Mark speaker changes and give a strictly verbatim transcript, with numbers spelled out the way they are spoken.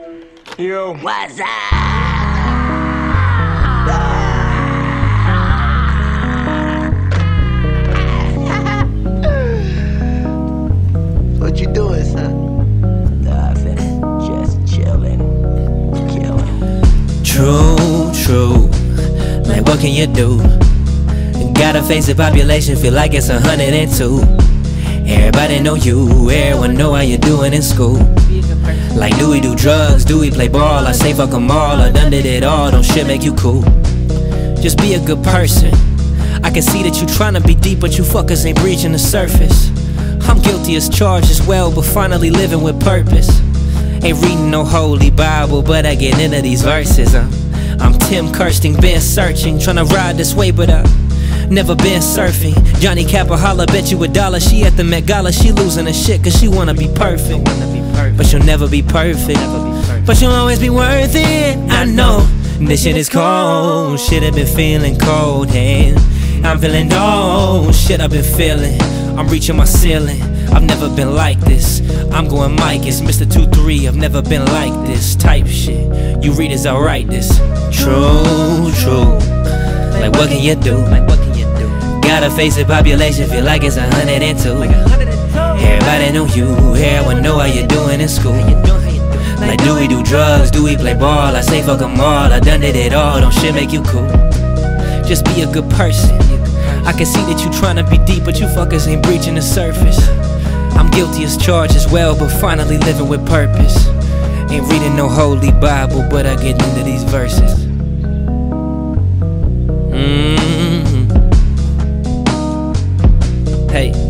Speaker 1: Yo.
Speaker 2: What's up?
Speaker 3: What you doing, son?
Speaker 2: Nothing. Just chillin'. Killin'.
Speaker 4: True, true. Like, what can you do? Gotta face the population, feel like it's a hundred and two. Everybody know you, everyone know how you doing in school. Like, do we do drugs, do we play ball? I say fuck 'em all, I done did it all, don't shit make you cool. Just be a good person. I can see that you tryna be deep, but you fuckers ain't breaching the surface. I'm guilty as charged as well, but finally living with purpose. Ain't reading no holy Bible, but I get into these verses. I'm, I'm Tim Kirsting, been searching, tryna ride this way, but I never been surfing. Johnny Kappa holla, bet you a dollar. She at the Met Gala, she losing her shit cause she wanna be perfect. But she'll never be perfect. But she'll always be worth it. I know this shit is cold. Shit, I've been feeling cold, and I'm feeling no shit I've been feeling. I'm reaching my ceiling. I've never been like this. I'm going Mike, it's Mister two three. I've never been like this type shit. You readers, I'll write this. True, true. Like, what can you do? Like, what can you do? Gotta face the population, feel like it's a hundred and two. Everybody know you, everyone know how you doing in school. Like, do we do drugs, do we play ball? I say fuck 'em all, I done did it all, don't shit make you cool. Just be a good person. I can see that you tryna be deep, but you fuckers ain't breaching the surface. I'm guilty as charged as well, but finally living with purpose. Ain't reading no holy Bible, but I get into these verses. Mm-hmm. Hey.